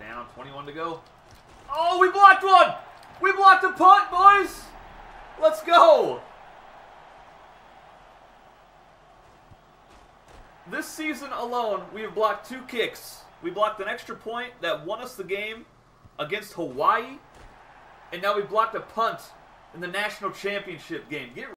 down. 21 to go. Oh, we blocked one! We blocked a punt, boys! Let's go! This season alone, we have blocked 2 kicks. We blocked an extra point that won us the game against Hawaii, and now we blocked a punt in the national championship game. Get